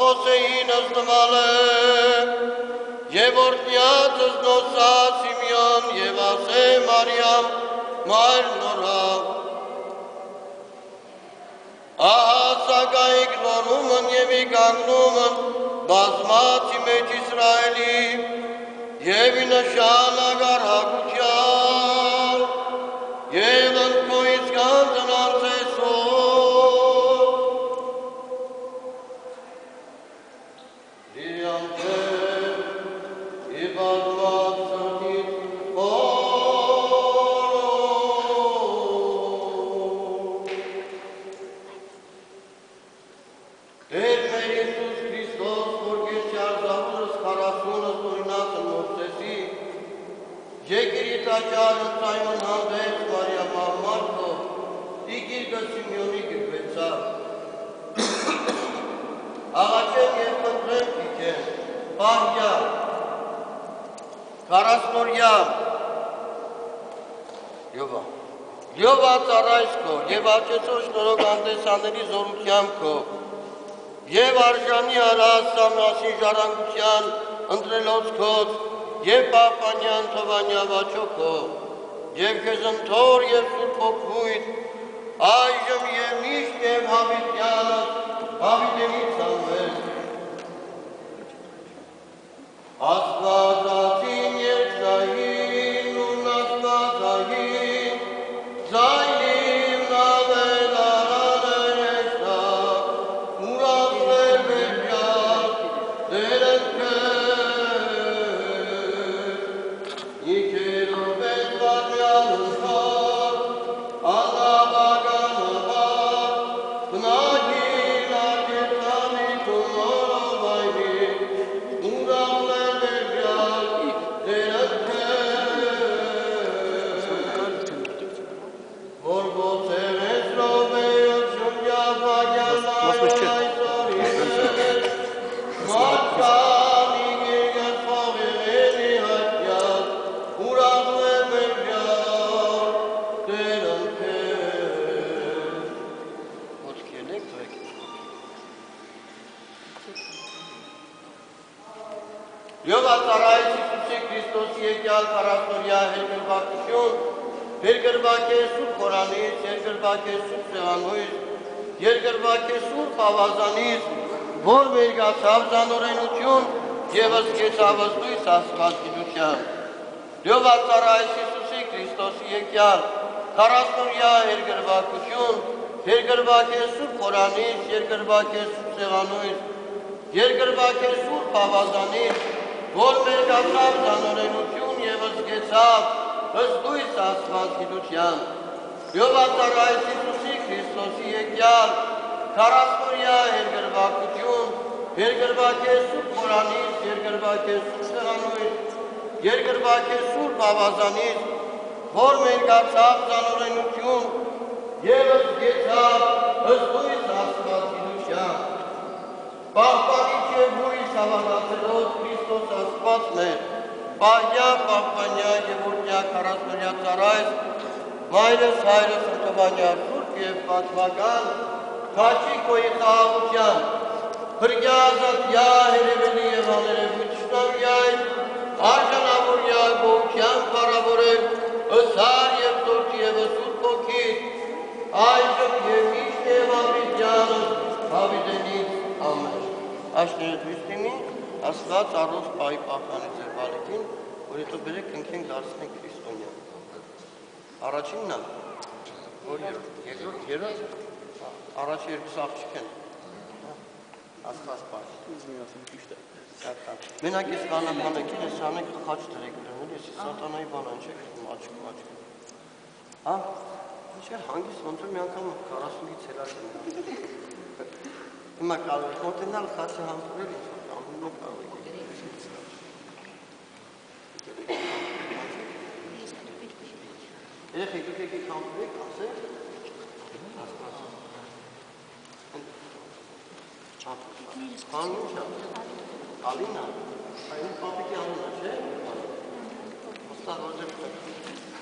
Մոսեին ըստմալը, և օրտնյացս նոսա Սիմեոն և ասե Մարիամ մայր նորավ։ Ահա սակայիք նորումն և իկանգնումն բազմացի մեջ Իսրայելի և նշանագար հագության և ընկո իսկան տնանցեսով դիրանքեր և բազմած սրտից Տեր մեր Եսուս Քրիստոս, որ գերջար զավուրս խարասունս օրինացն Մովսեսի, եկիր տաճարը ծայմն հանդեց Մարիամ Ահմարքով, իգիրգը Սիմեոնի գրվեցավ։ Աղաչեմ և խնդրեմ պիքեն, պահյա, կարասնորյա, լյովա ծառայս քո, և աչեցոր շնորհոք անտեսանների զորությամբ քո, և արժանի արած սամնասի ժառանգության ընտրելոց քոց, և պահպանյան թովանյա վաչոքո, և քեզ ընթոր և սուրբ օգնույթ, այժմ և միշտ և հավիտյանս, հավիտենից անվեր։ Աստվածածին երկնային, ուն աստվածային, ձայնիվ նավել արաներ եշտա, ուրախներ վերջալ, դերըն քեզ, իքերով են վարյալ ընթար, անավագան աղար, բնագին արգետանի կոնորով այնի, ուրախներ վերջալ, դերըն քեզ, որ ոցեր ես լովեյություն յավագյան այսօրի ես, մատկանի գիրգն փողեղենի հատյալ, ուրախներ վերջալ, դերըն քեզ։ Ոտքի ելեք, դրեք։ Լյովա ծառայից Իսուսի Քրիստոսի եկյալ կարասնորյա հերգրվակություն, հերգրվակե սուրբ խորանից, հերգրվակե սուրբ սեղանույց, հերգրվակե սուրբ ավազանից, որ վերգացավ զանորենություն և ըսկեցավ ըստույս աստված գիտության։ Լյովա ծառայից Իսուսի Քրիստոսի եկյալ կարասնորյա հերգրվակություն, հերգրվակե սուրբ խորանից, հերգրվակե սուրբ սեղանույց, հերգրվակե սուրբ ավազանից, որ վերգացավ զանորենություն և ըսկեցավ ըստույս աստված գիտության։ Լյովա ծառայից Իսուսի Քրիստոսի եկյալ քառասնօրյա հերգրվակություն, հերգրվակե սուրբ խորանից, հերգրվակե սուրբ սեղանույց, հերգրվակե սուրբ ավազանից, որ վերգացավ զանորենություն և ըսկեցավ ըստույս աստված գիտության։ Պահպանիչ և հույս հավատացելով Քրիստոս Աստված մեր, պահյա, պահպանյա և օրհնյա քառասնօրյա ծառայս, մայրս հայրս ընկվանյա շուրջ և պատմական, քաչի քոյի խաղաղության, հրգյա ազատյա հերևելի և աներևույթ շնամյայն, արժանավորյա գողության պարավորև, ըսար և տորճի և սուրբ հոգի, այժմ և միշտ և հավիտյանս, հավիտենից ամեն։ Աշները դույս լինի, Աստված առոց պահի պահպանի ձեր բալիկին, որ հետո բերեք ընքենք դարձնենք քրիստոնյա։ Առաջինն է, որ երկրորդ, առաջի երկուս աղջիկ են, Աստված պահի։ Մենակ ես կանապանեք, ես անեք խաչ դրեք դրնել, ես սատանայի բանան չեք, աչք։ Հա, չէր հանգիստ, ոնց որ մի անգամ 40-ից հելաշ են։ Հիմա կարող եք մոտենալ խաչը համբուրել, ինչ-որ ամենը կարող եք երեխեք եկեք համբուրեք, ասեք, Հանուն չա, Ալինա, այն պապիկի անունը չէ, ոստավ որ ձեր